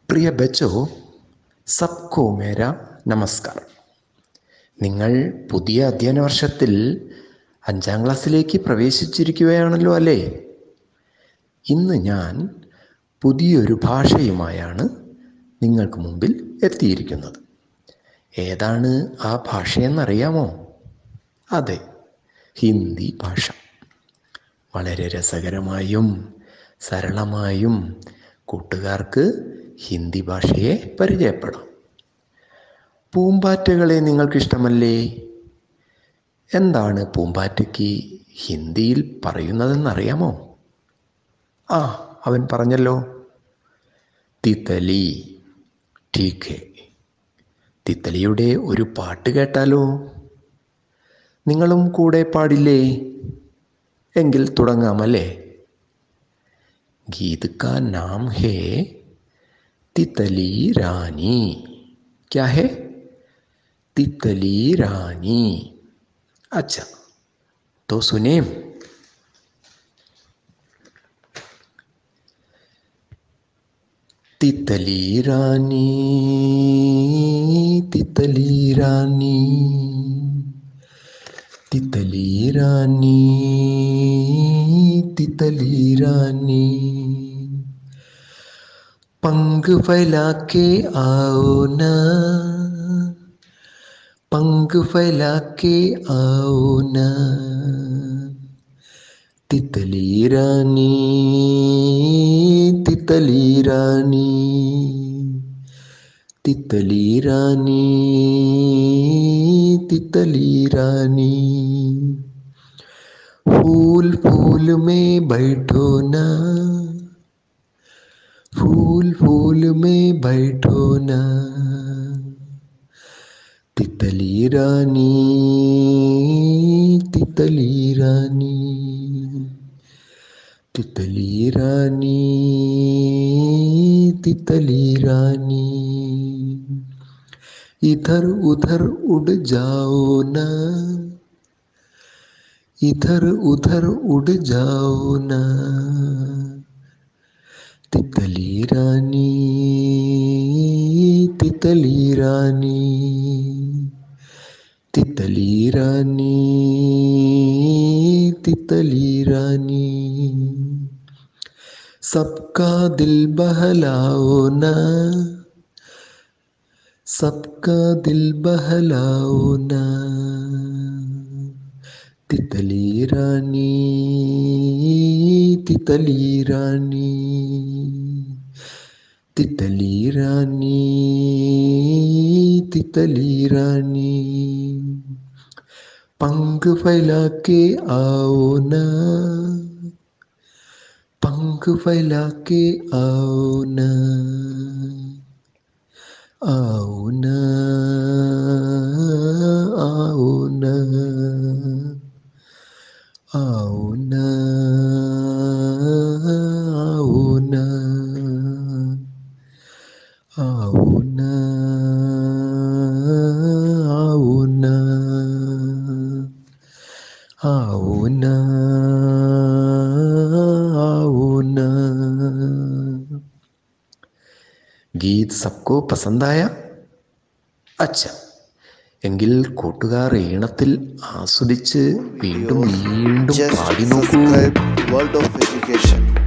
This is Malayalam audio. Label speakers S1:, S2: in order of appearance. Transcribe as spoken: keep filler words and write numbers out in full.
S1: പ്രിയ ബച്ചോ, സബ്കോ മേര നമസ്കാർ. നിങ്ങൾ പുതിയ അധ്യയന വർഷത്തിൽ അഞ്ചാം ക്ലാസ്സിലേക്ക് പ്രവേശിച്ചിരിക്കുകയാണല്ലോ അല്ലേ? ഇന്ന് ഞാൻ പുതിയൊരു ഭാഷയുമായാണ് നിങ്ങൾക്ക് മുമ്പിൽ എത്തിയിരിക്കുന്നത്. ഏതാണ് ആ ഭാഷയെന്നറിയാമോ? അതെ, ഹിന്ദി ഭാഷ. വളരെ രസകരമായും സരളമായും കൂട്ടുകാർക്ക് ഹിന്ദി ഭാഷയെ പരിചയപ്പെടാം. പൂമ്പാറ്റകളെ നിങ്ങൾക്കിഷ്ടമല്ലേ? എന്താണ് പൂമ്പാറ്റയ്ക്ക് ഹിന്ദിയിൽ പറയുന്നതെന്നറിയാമോ? ആ, അവൻ പറഞ്ഞല്ലോ, തിതലി. ടീക്ക് ഹേ. തിത്തലിയുടെ ഒരു പാട്ട് കേട്ടാലോ? നിങ്ങളും കൂടെ പാടില്ലേ? എങ്കിൽ തുടങ്ങാമല്ലേ? ഗീത് കാ നാം ഹേ തിത്തലി റാണി. ക്യാ ഹേ? തിത്തലി റാണി. अच्छा, तो सुने. तितली रानी, तितली रानी, तितली रानी, तितली रानी, पंख फैला के आओ ना, पंख फैला के आओ ना, तितली रानी, तितली रानी, तितली रानी, तितली रानी, फूल फूल में बैठो ना, फूल फूल में बैठो ना, तितली रानी, तितली रानी, तितली रानी, तितली रानी, इधर उधर उड़ जाओ ना, इधर उधर उड़ जाओ ना, तितली रानी, तितली रानी, तितली रानी, तितली रानी, सबका दिल बहलाओ ना, सबका दिल बहलाओ ना, तितली रानी, तितली रानी, तितली रानी, तितली रानी, पंख फैला के आओ ना, पंख फैला के आओ ना, आओ ना, आओ ना, आओ ना, आओ ना, आओ ना, आओ ना, आओ ना, आओ ना. ഗീത് സബ്കോ പസന്തായ? അച്ഛ, എങ്കിൽ കൂട്ടുകാർ ഈണത്തിൽ ആസ്വദിച്ച് വീണ്ടും വീണ്ടും പാടി നോക്കൂ.
S2: World of Education.